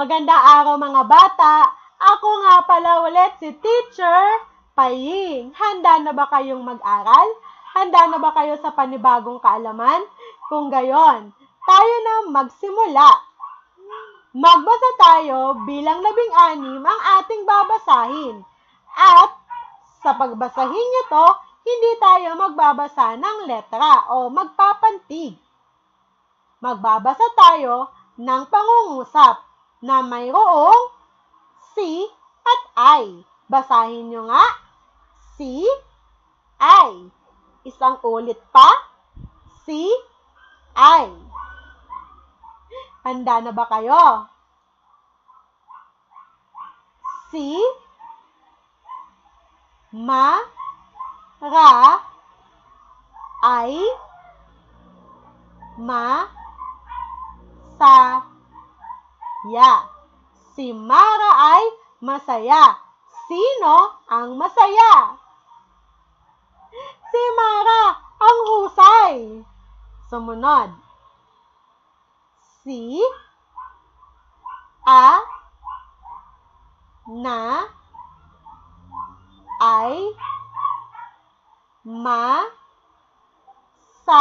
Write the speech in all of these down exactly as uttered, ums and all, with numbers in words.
Magandang araw mga bata! Ako nga pala ulit si Teacher Paying. Handa na ba kayong mag-aral? Handa na ba kayo sa panibagong kaalaman? Kung gayon, tayo na magsimula. Magbasa tayo bilang labing-anim ang ating babasahin. At sa pagbasahin nito, hindi tayo magbabasa ng letra o magpapantig. Magbabasa tayo ng pangungusap na mayroong si at ay. Basahin nyo nga, si, ay. Isang ulit pa, si, ay. Handa na ba kayo? Si, ma, ra, ay, ma, sa, ya. Si Mara ay masaya. Sino ang masaya? Si Mara ang husay. Sumunod. Si, a, na, ay, ma, sa,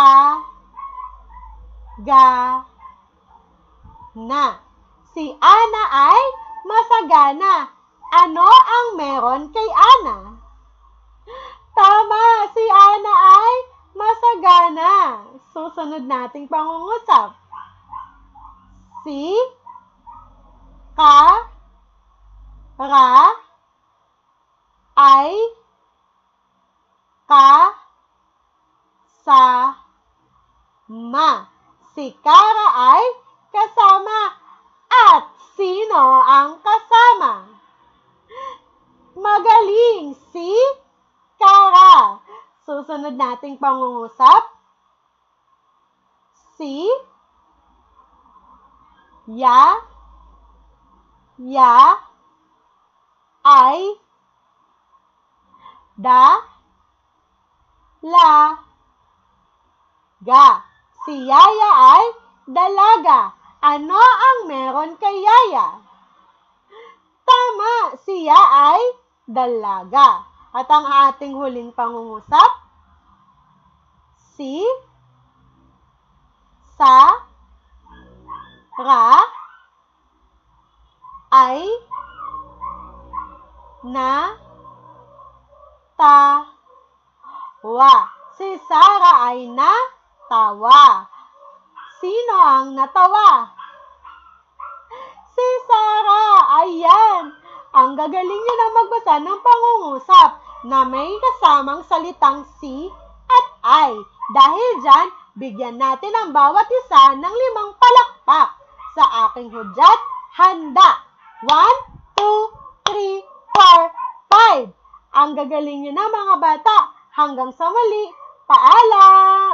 ga, na. Si Ana ay masagana. Ano ang meron kay Ana? Tama, si Ana ay masagana. Susunod nating pangungusap. Si, ka, ra, ay, ka, sa, ma. Si Kara ay kasama. At sino ang kasama? Magaling, si Kara. Susunod nating pangungusap. Si, ya, ya, ay, da, la, ga. Si Yaya ay dalaga. Ano ang meron kay Yaya? Tama, siya ay dalaga. At ang ating huling pangungusap, si, sa, ra, ay, na, ta, wa. Si Sara ay natawa. Sino ang natawa? Si Sara. Ayan. Ang gagaling nyo na magbasa ng pangungusap na may kasamang salitang si at ay. Dahil dyan, bigyan natin ang bawat isa ng limang palakpak. Sa aking hudyat, handa. One, two, three, four, five. Ang gagaling nyo na mga bata. Hanggang sa muli. Paalam!